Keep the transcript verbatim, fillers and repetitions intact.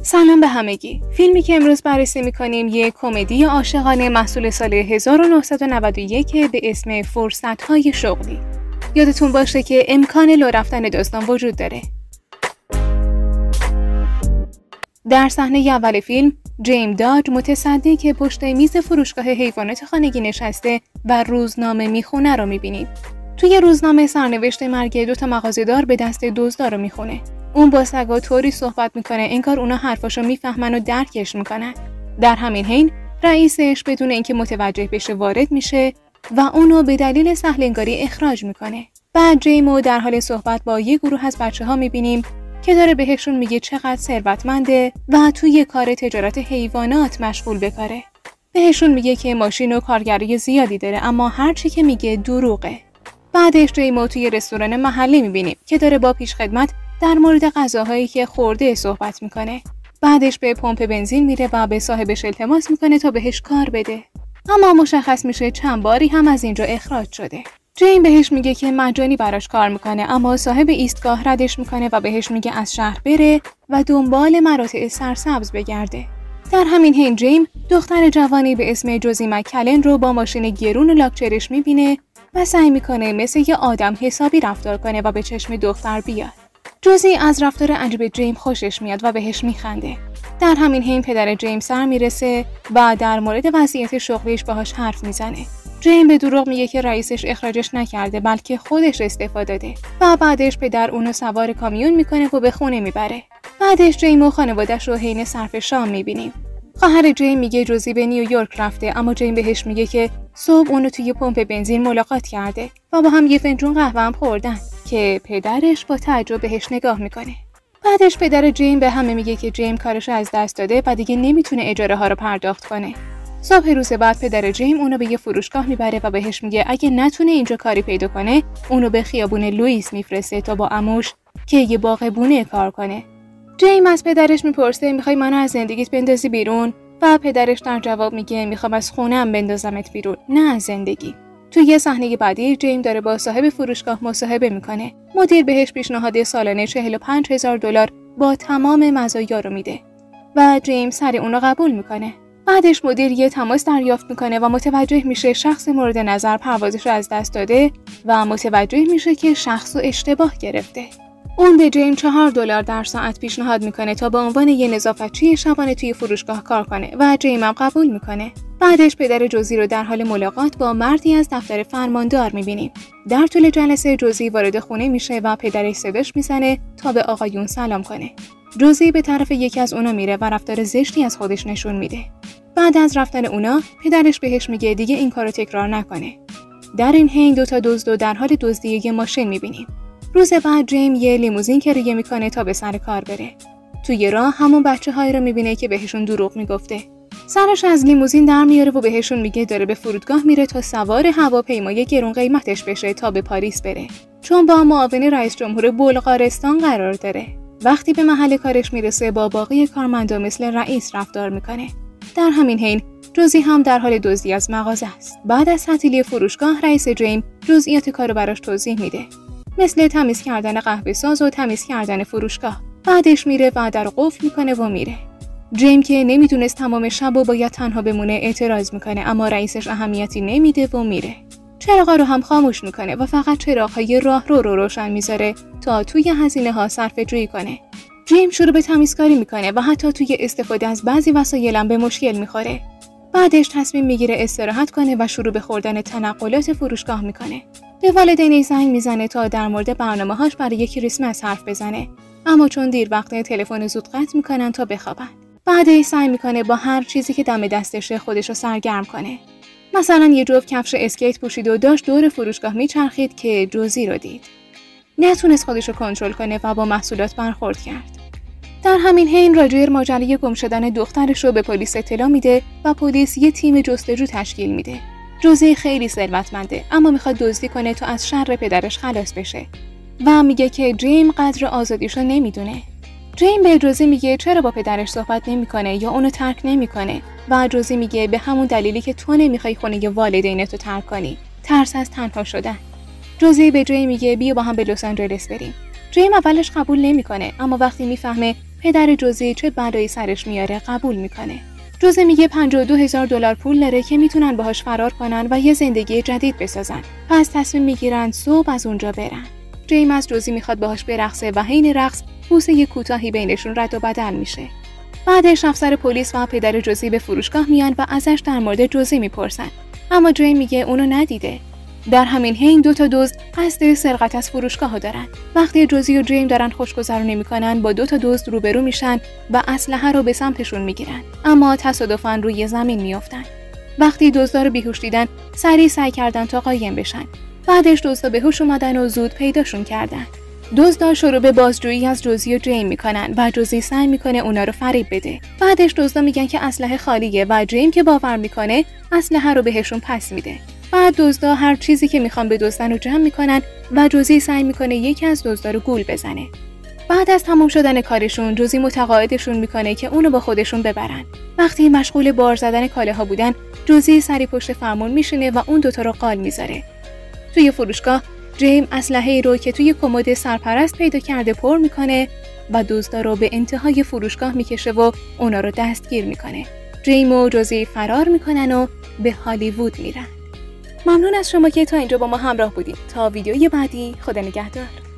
سلام به همگی. فیلمی که امروز بررسی می‌کنیم یک کمدی عاشقانه محصول سال هزار و نهصد و نود و یک به اسم فرصت‌های شغلی. یادتون باشه که امکان لو رفتن داستان وجود داره. در صحنه اول فیلم، جیم داج متصدی که پشت میز فروشگاه حیوانات خانگی نشسته و روزنامه میخونه رو می‌بینیم. توی روزنامه سرنوشت مرگ دو تا مغازه‌دار به دست دزدا رو میخونه. اون با سگا طوری صحبت میکنه انگار اونا حرفاشو میفهمن و درکش میکنن. در همین حین رئیسش بدون اینکه متوجه بشه وارد میشه و اونو به دلیل سهلنگاری اخراج میکنه. بعد جیمو در حال صحبت با یه گروه از بچه‌ها میبینیم که داره بهشون میگه چقدر ثروتمنده و توی کار تجارت حیوانات مشغول به کاره. بهشون میگه که ماشین و کارگرای زیادی داره اما هر چی که میگه دروغه. بعدش جیمو توی رستوران محلی میبینیم که داره با پیشخدمت در مورد غذاهایی که خورده صحبت میکنه. بعدش به پمپ بنزین میره و به صاحبش التماس میکنه تا بهش کار بده. اما مشخص میشه چند باری هم از اینجا اخراج شده. جیم بهش میگه که مجانی براش کار میکنه اما صاحب ایستگاه ردش میکنه و بهش میگه از شهر بره و دنبال مراتع سرسبز بگرده. در همین حین جیم دختر جوانی به اسم جوزی مکلن رو با ماشین گرون و لاکچرش میبینه و سعی میکنه مثل یه آدم حسابی رفتار کنه و به چشم دختر بیاد. جوزی از رفتار عجیب جیم خوشش میاد و بهش میخنده. در همین حین پدر جیم سر میرسه و در مورد وضعیت شغلیش باهاش حرف میزنه. جیم به دروغ میگه که رئیسش اخراجش نکرده بلکه خودش استعفا داده و بعدش پدر اونو سوار کامیون میکنه و به خونه میبره. بعدش جیم و خانواده‌اش رو حین صرف شام میبینیم. خواهر جیم میگه جوزی به نیویورک رفته اما جیم بهش میگه که صبح اونو توی پمپ بنزین ملاقات کرده و با هم یه فنجون قهوه هم خوردن که پدرش با تعجب بهش نگاه میکنه. بعدش پدر جیم به همه میگه که جیم کارش از دست داده و دیگه نمیتونه اجاره ها رو پرداخت کنه. صبح روز بعد پدر جیم اونو به یه فروشگاه میبره و بهش میگه اگه نتونه اینجا کاری پیدا کنه اونو به خیابون لوئیس میفرسته تا با عموش که یه باغ بونه کار کنه. جیم از پدرش میپرسه میخوای منو از زندگیت بندازی بیرون و پدرش در جواب میگه میخوام از خونه‌ام بندازمت بیرون نه از زندگی. توی یه صحنه بعدی جیم داره با صاحب فروشگاه مصاحبه میکنه. مدیر بهش پیشنهاد سالانه چهل و پنج هزار دلار با تمام مزایا رو میده و جیم سر اونو قبول میکنه. بعدش مدیر یه تماس دریافت میکنه و متوجه میشه شخص مورد نظر پروازش رو از دست داده و متوجه میشه که شخص رو اشتباه گرفته. اون به جیم چهار دلار در ساعت پیشنهاد میکنه تا به عنوان یه نظافتچی شبانه توی فروشگاه کار کنه و جیم هم قبول میکنه. بعدش پدر جوزی رو در حال ملاقات با مردی از دفتر فرماندار میبینیم. در طول جلسه جوزی وارد خونه میشه و پدرش صداش میزنه تا به آقایون سلام کنه. جوزی به طرف یکی از اونا میره و رفتار زشتی از خودش نشون میده. بعد از رفتن اونا پدرش بهش میگه دیگه این کارو تکرار نکنه. در این حین دو تا دزد در حال دزدی یه ماشین میبینیم. روز بعد جیم یه لیموزین کرایه میکنه تا به سر کار بره. توی راه همون بچه‌هایی رو میبینه که بهشون دروغ میگفته. سرش از لیموزین در میاره و بهشون میگه داره به فرودگاه میره تا سوار هواپیمای گرون قیمتش بشه تا به پاریس بره. چون با معاون رئیس جمهور بلغارستان قرار داره. وقتی به محل کارش میرسه با باقی کارمندا مثل رئیس رفتار میکنه. در همین حین جوزی هم در حال دزدی از مغازه است. بعد از تعطیلی فروشگاه رئیس جیم جزئیات کارو براش توضیح میده. مثل تمیز کردن قهوه ساز و تمیز کردن فروشگاه. بعدش میره و در قفل میکنه و میره. جیم که نمیدونست تمام شب و باید تنها بمونه اعتراض میکنه اما رئیسش اهمیتی نمیده و میره. چراغا رو هم خاموش میکنه و فقط چراغ‌های راهرو رو روشن میذاره تا توی هزینه ها صرفه جویی کنه. جیم شروع به تمیزکاری میکنه و حتی توی استفاده از بعضی وسایل هم به مشکل میخوره. بعدش تصمیم میگیره استراحت کنه و شروع به خوردن تنقلات فروشگاه میکنه. به والدینش زنگ میزنه تا در مورد برنامه‌هاش برای کریسمس حرف بزنه اما چون دیر وقته تلفن زود قطع میکنن تا بخوابن. بعدش سعی میکنه با هر چیزی که دم دستشه خودشو سرگرم کنه. مثلا یه جفت کفش اسکیت پوشید و داشت دور فروشگاه میچرخید که جوزی رو دید. نتونست خودشو کنترل کنه و با محصولات برخورد کرد. در همین حین راجر ماجرای گم شدن دخترش رو به پلیس اطلاع میده و پلیس یه تیم جستجو تشکیل میده. جوزی خیلی ثروتمنده اما میخواد دزدی کنه تا از شر پدرش خلاص بشه و میگه که جیم قدر آزادیشو نمیدونه. جیم به جوزی میگه چرا با پدرش صحبت نمیکنه یا اونو ترک نمیکنه و جوزی میگه به همون دلیلی که تو نمیخوای خونه والدینتو ترک کنی، ترس از تنها شدن. جوزی به جیم میگه بیا با هم به لس آنجلس بریم. جیم اولش قبول نمیکنه اما وقتی میفهمه پدر جوزی چه بلایی سرش میاره قبول میکنه. جوزی میگه پنجاه و دو هزار دلار پول داره که میتونن باهاش فرار کنن و یه زندگی جدید بسازن. پس تصمیم میگیرن صبح از اونجا برن. جیم از جوزی میخواد باهاش برقصه و حین رقص بوسه کوتاهی بینشون رد و بدل میشه. بعدش افسر پلیس و پدر جوزی به فروشگاه میان و ازش در مورد جوزی میپرسن. اما جیم میگه اونو ندیده. در همین حین دو تا دزد قصد سرقت از فروشگاهو دارن. وقتی جوزی و جیم دارن خوشگذرونی میکنن با دو تا دزد روبرو میشن و اسلحه رو به سمتشون میگیرن، اما تصادفاً روی زمین میافتن. وقتی دزدا رو بیهوش دیدن سریع سعی کردن تا قایم بشن. بعدش دزدا به هوش اومدن و زود پیداشون کردن. دزدا شروع به بازجویی از جوزی و جیم میکنن و جوزی سعی میکنه اونا رو فریب بده. بعدش دزدا میگن که اسلحه خالیه و جیم که باور میکنه اسلحه رو بهشون پس میده. بعد دزدا هر چیزی که میخوان بدزدن رو جمع میکنن و جوزی سعی میکنه یکی از دزدا رو گول بزنه. بعد از تمام شدن کارشون جوزی متقاعدشون میکنه که اونو با خودشون ببرن. وقتی مشغول بار زدن کالاها بودن جوزی سری پشت فرمون میشینه و اون دوتا رو قال میذاره. توی فروشگاه جیم اسلحه‌ای رو که توی کمد سرپرست پیدا کرده پر میکنه و دزدا رو به انتهای فروشگاه میکشه و اونا رو دستگیر میکنه. جیم و جوزی فرار میکنن و به هالیوود میرن. ممنون از شما که تا اینجا با ما همراه بودید. تا ویدیوی بعدی، خدا نگهدار.